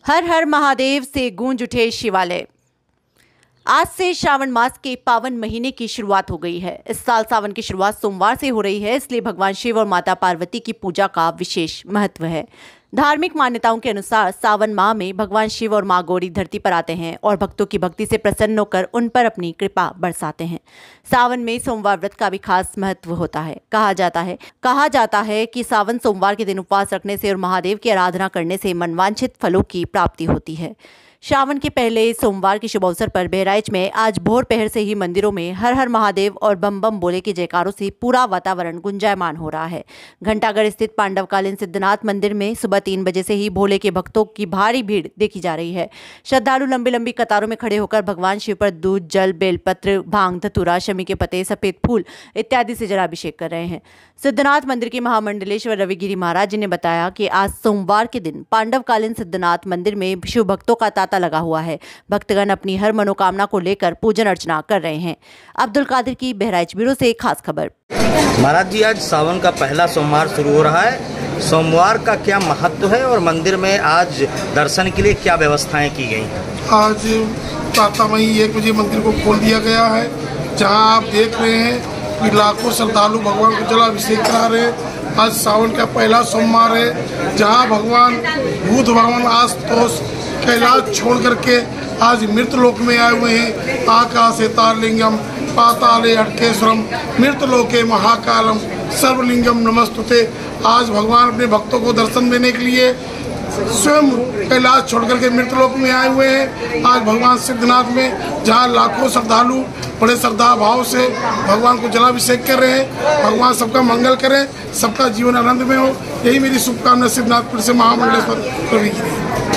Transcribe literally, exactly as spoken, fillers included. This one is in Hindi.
हर हर महादेव से गूंज उठे शिवालय। आज से श्रावण मास के पावन महीने की शुरुआत हो गई है। इस साल सावन की शुरुआत सोमवार से हो रही है, इसलिए भगवान शिव और माता पार्वती की पूजा का विशेष महत्व है। धार्मिक मान्यताओं के अनुसार सावन माह में भगवान शिव और मां गौरी धरती पर आते हैं और भक्तों की भक्ति से प्रसन्न होकर उन पर अपनी कृपा बरसाते हैं। सावन में सोमवार व्रत का भी खास महत्व होता है। कहा जाता है कहा जाता है कि सावन सोमवार के दिन उपवास रखने से और महादेव की आराधना करने से मनवांछित फलों की प्राप्ति होती है। श्रावण के पहले सोमवार के शुभ अवसर पर बहराइच में आज भोर पहर से ही मंदिरों में हर हर महादेव और बम बम बोले के जयकारों से पूरा वातावरण गुंजायमान हो रहा है। घंटागढ़ स्थित पांडवकालीन सिद्धनाथ मंदिर में सुबह तीन बजे से ही भोले के भक्तों की भारी भीड़ देखी जा रही है। श्रद्धालु लंबी लंबी कतारों में खड़े होकर भगवान शिव पर दूध, जल, बेलपत्र, भांग, धतूरा, शमी के पत्ते, सफेद फूल इत्यादि से जलाभिषेक कर रहे हैं। सिद्धनाथ मंदिर के महामंडलेश्वर रविगिरी महाराज जी ने बताया कि आज सोमवार के दिन पांडवकालीन सिद्धनाथ मंदिर में शिव भक्तों का तांता लगा हुआ है। भक्तगण अपनी हर मनोकामना को लेकर पूजन अर्चना कर रहे हैं। अब्दुल कादिर की बहराइच ब्यूरो से खास खबर। महाराज जी, आज सावन का पहला सोमवार शुरू हो रहा है। सोमवार का क्या महत्व है और मंदिर में आज दर्शन के लिए क्या व्यवस्थाएं की गई? आज प्रातःमयी एक बजे मंदिर को खोल दिया गया है, जहां आप देख रहे हैं कि लाखों श्रद्धालु भगवान को जलाभिषेक करा रहे हैं। आज सावन का पहला सोमवार है, जहां भगवान भूत भगवान आशुतोष कैलाश छोड़ करके आज मृत लोक में आए हुए हैं। आकाशे तारलिंगम पाताले अटकेश्वरम मृतलोके महाकालम सर्वलिंगम नमस्तुते। आज भगवान अपने भक्तों को दर्शन देने के लिए स्वयं कैलाश छोड़ करके मृतलोक में आए हुए हैं। आज भगवान सिद्धनाथ में जहां लाखों श्रद्धालु बड़े श्रद्धा भाव से भगवान को जलाभिषेक कर रहे हैं। भगवान सबका मंगल करें, सबका जीवन आनंद में हो, यही मेरी शुभकामना सिद्धनाथपुर से महामंडलेश्वर रवि की।